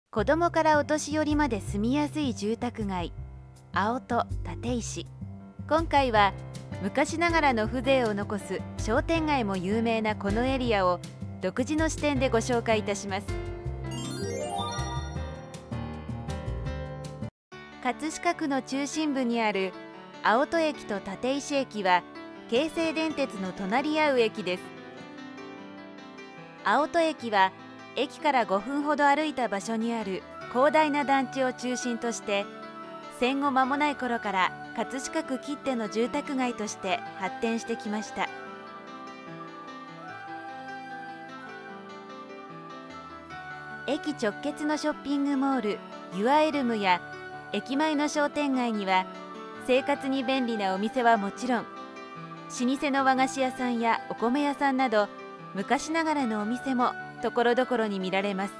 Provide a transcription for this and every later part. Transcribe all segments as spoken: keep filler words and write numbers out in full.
子どもからお年寄りまで住みやすい住宅街、青砥立石。今回は昔ながらの風情を残す商店街も有名なこのエリアを独自の視点でご紹介いたします。葛飾区の中心部にある青砥駅と立石駅は京成電鉄の隣り合う駅です。青砥駅は駅からごふんほど歩いた場所にある広大な団地を中心として戦後間もない頃から葛飾区きっての住宅街として発展してきました。駅直結のショッピングモールユアエルムや駅前の商店街には生活に便利なお店はもちろん、老舗の和菓子屋さんやお米屋さんなど昔ながらのお店もところどころに見られます。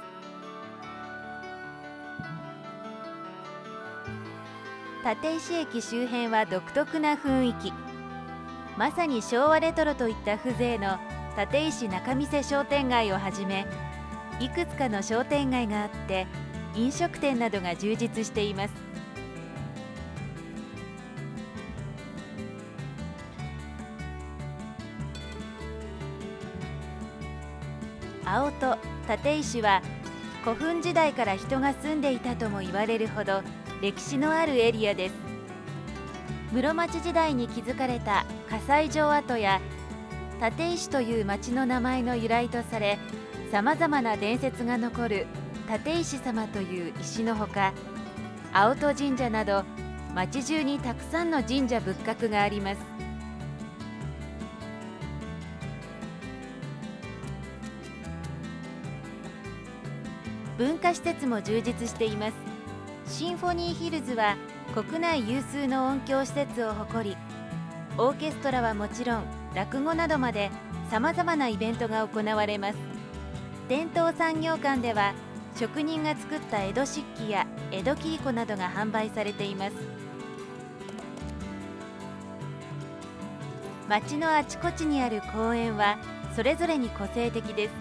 立石駅周辺は独特な雰囲気、まさに昭和レトロといった風情の立石仲見世商店街をはじめ、いくつかの商店街があって飲食店などが充実しています。青砥立石は古墳時代から人が住んでいたとも言われるほど歴史のあるエリアです。室町時代に築かれた火災城跡や立石という町の名前の由来とされ、さまざまな伝説が残る立石様という石のほか、青砥神社など町中にたくさんの神社仏閣があります。文化施設も充実しています。シンフォニーヒルズは国内有数の音響施設を誇り、オーケストラはもちろん落語などまでさまざまなイベントが行われます。伝統産業館では職人が作った江戸漆器や江戸切子などが販売されています。町のあちこちにある公園はそれぞれに個性的です。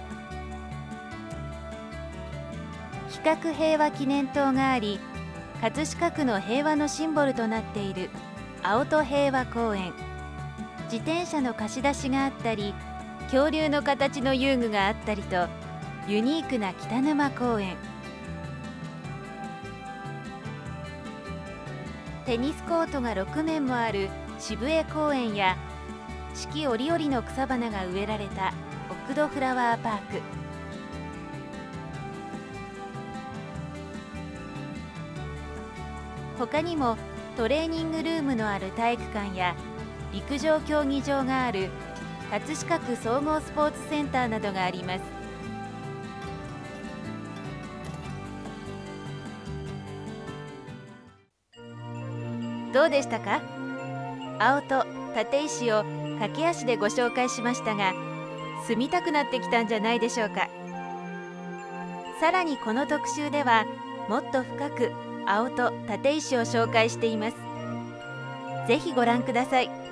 比較平和記念塔があり、葛飾区の平和のシンボルとなっている青砥平和公園、自転車の貸し出しがあったり、恐竜の形の遊具があったりとユニークな北沼公園、テニスコートがろくめんもある渋江公園や四季折々の草花が植えられた奥戸フラワーパーク、他にもトレーニングルームのある体育館や陸上競技場がある葛飾区総合スポーツセンターなどがあります。どうでしたか？青砥立石を駆け足でご紹介しましたが、住みたくなってきたんじゃないでしょうか。さらにこの特集ではもっと深く青砥立石を紹介しています。ぜひご覧ください。